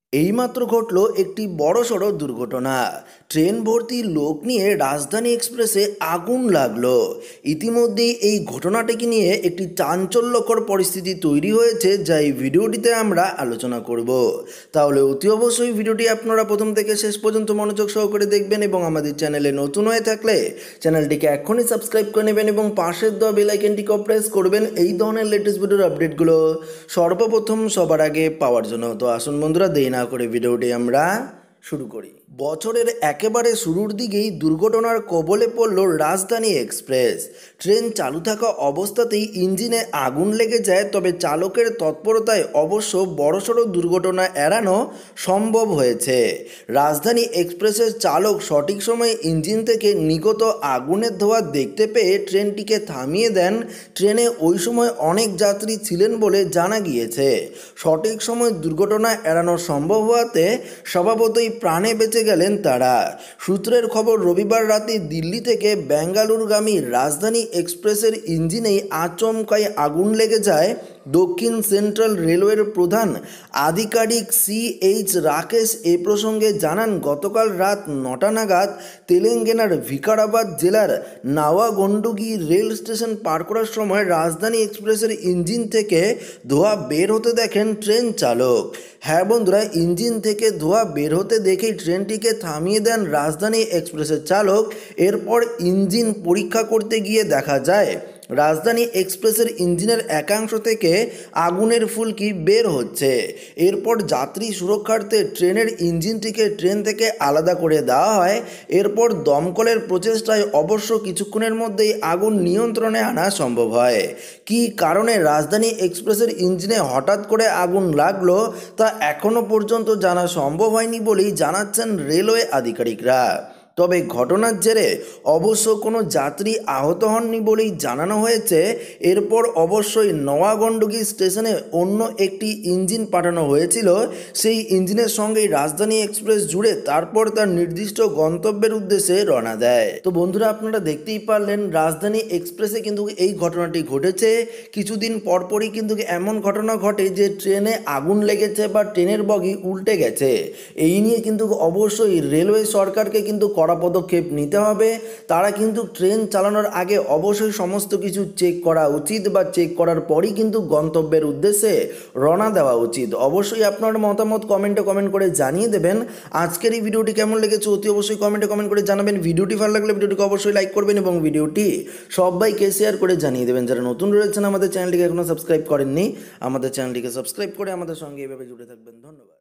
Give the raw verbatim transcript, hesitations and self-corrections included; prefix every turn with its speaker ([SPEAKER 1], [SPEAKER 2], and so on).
[SPEAKER 1] এইমাত্র ঘটল একটি বড়সড় দুর্ঘটনা। ট্রেন ভর্তি লোক নিয়ে রাজধানী এক্সপ্রেসে আগুন লাগলো। ইতিমধ্যেই এই ঘটনাটিকে নিয়ে একটি চাঞ্চল্যকর পরিস্থিতি তৈরি হয়েছে, যা এই ভিডিওটিতে আমরা আলোচনা করব। তাহলে অতি অবশ্যই ভিডিওটি আপনারা প্রথম থেকে শেষ পর্যন্ত মনোযোগ সহকারে দেখবেন এবং আমাদের চ্যানেলে নতুন হয়ে থাকলে চ্যানেলটিকে এখনই সাবস্ক্রাইব করে নেবেন এবং পাশের দেওয়া বেল আইকনটিকেও প্রেস করবেন এই ধরনের লেটেস্ট ভিডিওর আপডেটগুলো সর্বপ্রথম সবার আগে পাওয়ার জন্য। তো আসুন বন্ধুরা, দেরি না করে ভিডিওটি আমরা শুরু করি। বছরের একেবারে শুরুর দিকেই দুর্ঘটনার কবলে পড়ল রাজধানী এক্সপ্রেস। ট্রেন চালু থাকা অবস্থাতেই ইঞ্জিনে আগুন লেগে যায়, তবে চালকের তৎপরতায় অবশ্য বড়সড় দুর্ঘটনা এড়ানো সম্ভব হয়েছে। রাজধানী এক্সপ্রেসের চালক সঠিক সময়ে ইঞ্জিন থেকে নিগত আগুনের ধোঁয়া দেখতে পেয়ে ট্রেনটিকে থামিয়ে দেন। ট্রেনে ওই সময় অনেক যাত্রী ছিলেন বলে জানা গিয়েছে। সঠিক সময় দুর্ঘটনা এড়ানো সম্ভব হওয়াতে স্বভাবতই প্রাণে বেঁচে গেলেন তারা। সূত্রের খবর, রবিবার রাতে দিল্লি থেকে বেঙ্গালুরুগামী রাজধানী এক্সপ্রেসের ইঞ্জিনেই আচমকাই আগুন লেগে যায়। দক্ষিণ সেন্ট্রাল রেলওয়ের প্রধান আধিকারিক সি এইচ রাকেশ এ প্রসঙ্গে জানান, গতকাল রাত নটা নাগাদ তেলেঙ্গানার ভিকারাবাদ জেলার নাওয়াগন্ডুগি রেল স্টেশন পার করার সময় রাজধানী এক্সপ্রেসের ইঞ্জিন থেকে ধোঁয়া বের হতে দেখেন ট্রেন চালক। হ্যাঁ বন্ধুরা, ইঞ্জিন থেকে ধোঁয়া বের হতে দেখেই ট্রেনটিকে থামিয়ে দেন রাজধানী এক্সপ্রেসের চালক। এরপর ইঞ্জিন পরীক্ষা করতে গিয়ে দেখা যায় রাজধানী এক্সপ্রেসের ইঞ্জিনের একাংশ থেকে আগুনের ফুলকি বের হচ্ছে। এরপর যাত্রী সুরক্ষার্থে ট্রেনের ইঞ্জিনটিকে ট্রেন থেকে আলাদা করে দেওয়া হয়। এরপর দমকলের প্রচেষ্টায় অবশ্য কিছুক্ষণের মধ্যেই আগুন নিয়ন্ত্রণে আনা সম্ভব হয়। কী কারণে রাজধানী এক্সপ্রেসের ইঞ্জিনে হঠাৎ করে আগুন লাগলো তা এখনও পর্যন্ত জানা সম্ভব হয়নি বলেই জানাচ্ছেন রেলওয়ে আধিকারিকরা। তবে ঘটনার জেরে অবশ্য কোনো যাত্রী আহত হননি বলেই জানানো হয়েছে। এরপর অবশ্যই নওয়াগন্ডুগি স্টেশনে অন্য একটি ইঞ্জিন পাঠানো হয়েছিল। সেই ইঞ্জিনের সঙ্গেই রাজধানী এক্সপ্রেস জুড়ে তারপর তার নির্দিষ্ট গন্তব্যের উদ্দেশ্যে রওনা দেয়। তো বন্ধুরা, আপনারা দেখতেই পারলেন রাজধানী এক্সপ্রেসে কিন্তু এই ঘটনাটি ঘটেছে। কিছুদিন পরপরই কিন্তু এমন ঘটনা ঘটে যে ট্রেনে আগুন লেগেছে বা ট্রেনের বগি উল্টে গেছে। এই নিয়ে কিন্তু অবশ্যই রেলওয়ে সরকারকে কিন্তু কড়া পদক্ষেপ নিতে হবে। তারা কিন্তু ট্রেন চালানোর আগে অবশ্যই সমস্ত কিছু চেক করা উচিত বা চেক করার পরই কিন্তু গন্তব্যের উদ্দেশ্যে রওনা দেওয়া উচিত। অবশ্যই আপনার মতামত কমেন্টে কমেন্ট করে জানিয়ে দেবেন। আজকের এই ভিডিওটি কেমন লেগেছে অতি অবশ্যই কমেন্টে কমেন্ট করে জানাবেন। ভিডিওটি ভালো লাগলে ভিডিওটিকে অবশ্যই লাইক করবেন এবং ভিডিওটি সবাইকে শেয়ার করে জানিয়ে দেবেন। যারা নতুন রয়েছেন আমাদের চ্যানেলটিকে এখনও সাবস্ক্রাইব করেননি, আমাদের চ্যানেলটিকে সাবস্ক্রাইব করে আমাদের সঙ্গে এভাবে জুড়ে থাকবেন। ধন্যবাদ।